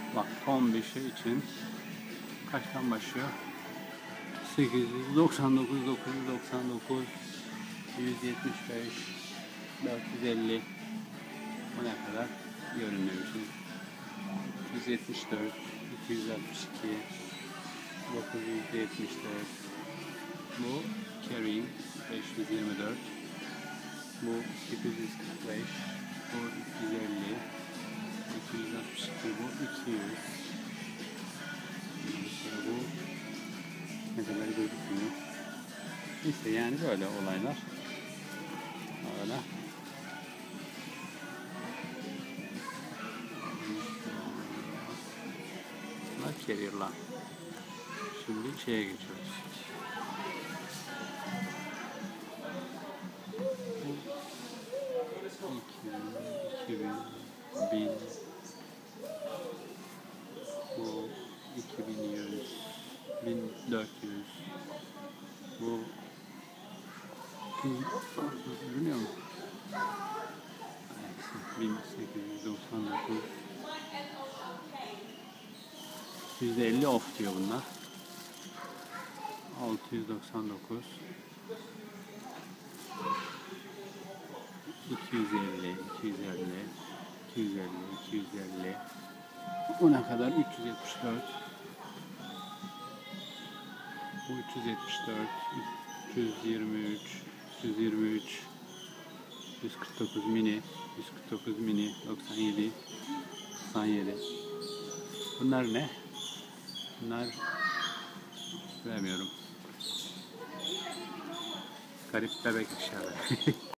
Bak ton bir şey için kaçtan başlıyor? 899, 999, 175, 450. Bu ne kadar? Görünmemişim. 174, 262, 974. Bu carrying 524. Bu 845. Bu 250. 262. Bu 200. Bu ne kadar gözükmüyor. İşte yani böyle olaylar. Öyle. Bunlar carrier'lar. Şimdi şeye geçiyoruz. Bu 2000, 1000, bu 2100, 1400, bu görünüyor mu? 1899, %50 off diyor bunlar. 699, 250, 250, 250, 250. Bu ne kadar? 374. Bu 374, 323, 323, 149 mini, 149 mini, 97, 97. Bunlar ne? Bunlar bilmiyorum. Garip bebek eşyaları.